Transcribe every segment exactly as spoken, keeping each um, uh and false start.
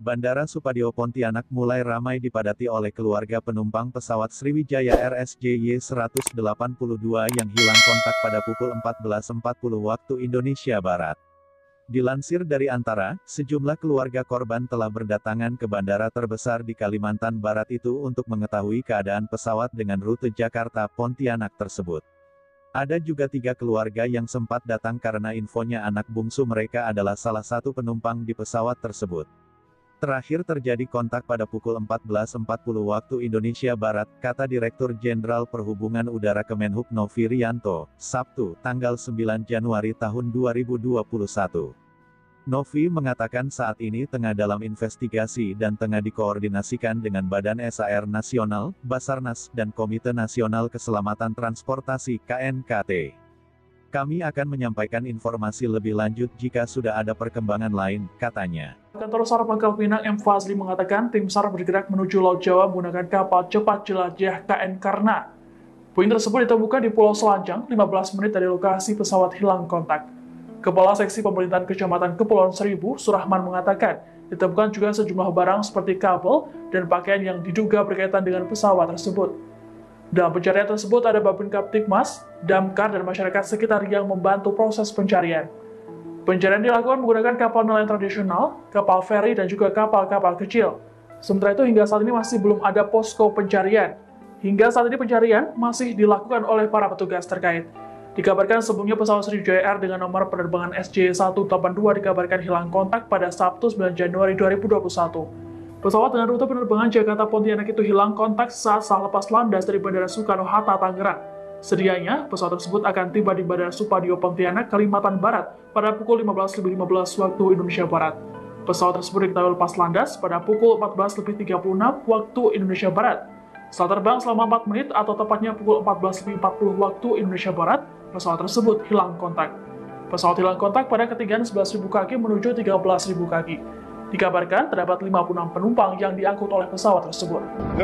Bandara Supadio Pontianak mulai ramai dipadati oleh keluarga penumpang pesawat Sriwijaya R S J Y seratus delapan puluh dua yang hilang kontak pada pukul empat belas empat puluh waktu Indonesia Barat. Dilansir dari Antara, sejumlah keluarga korban telah berdatangan ke bandara terbesar di Kalimantan Barat itu untuk mengetahui keadaan pesawat dengan rute Jakarta-Pontianak tersebut. Ada juga tiga keluarga yang sempat datang karena infonya anak bungsu mereka adalah salah satu penumpang di pesawat tersebut. Terakhir terjadi kontak pada pukul empat belas empat puluh waktu Indonesia Barat, kata Direktur Jenderal Perhubungan Udara Kemenhub Novi Rianto, Sabtu, tanggal sembilan Januari tahun dua ribu dua puluh satu. Novi mengatakan saat ini tengah dalam investigasi dan tengah dikoordinasikan dengan Badan S A R Nasional, Basarnas, dan Komite Nasional Keselamatan Transportasi K N K T. Kami akan menyampaikan informasi lebih lanjut jika sudah ada perkembangan lain, katanya. Kantor SAR Pangkal Pinang M. Fazli mengatakan tim SAR bergerak menuju Laut Jawa menggunakan kapal cepat jelajah K N Karna. Puing tersebut ditemukan di Pulau Selanjang, lima belas menit dari lokasi pesawat hilang kontak. Kepala Seksi Pemerintahan Kecamatan Kepulauan Seribu, Surahman mengatakan, ditemukan juga sejumlah barang seperti kabel dan pakaian yang diduga berkaitan dengan pesawat tersebut. Dalam pencarian tersebut ada Babin Kaptikmas, Damkar, dan masyarakat sekitar yang membantu proses pencarian. Pencarian dilakukan menggunakan kapal nelayan tradisional, kapal feri, dan juga kapal-kapal kecil. Sementara itu hingga saat ini masih belum ada posko pencarian. Hingga saat ini pencarian masih dilakukan oleh para petugas terkait. Dikabarkan sebelumnya pesawat Sriwijaya Air dengan nomor penerbangan S J seratus delapan puluh dua dikabarkan hilang kontak pada Sabtu sembilan Januari dua ribu dua puluh satu. Pesawat dengan rute penerbangan Jakarta-Pontianak itu hilang kontak saat salah lepas landas dari Bandara Soekarno-Hatta, Tangerang. Sedianya, pesawat tersebut akan tiba di Bandara Supadio Pontianak, Kalimantan Barat pada pukul lima belas lebih lima belas waktu Indonesia Barat. Pesawat tersebut diketahui lepas landas pada pukul empat belas lebih tiga puluh enam waktu Indonesia Barat. Setelah terbang selama empat menit atau tepatnya pukul empat belas lebih empat puluh waktu Indonesia Barat, pesawat tersebut hilang kontak. Pesawat hilang kontak pada ketinggian sebelas ribu kaki menuju tiga belas ribu kaki. Dikabarkan terdapat lima puluh enam penumpang yang diangkut oleh pesawat tersebut.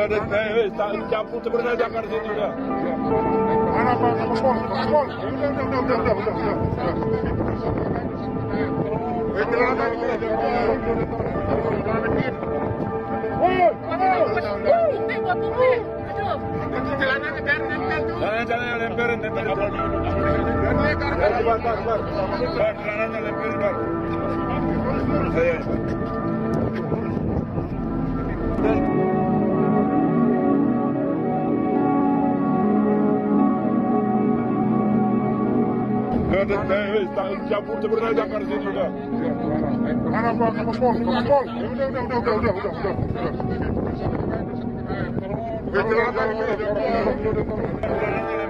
Campur sebenarnya Jakar sini udah. Mana Pak? Kapal pol, kapal pol. Udah, udah, udah, udah, udah, udah, udah. Udah.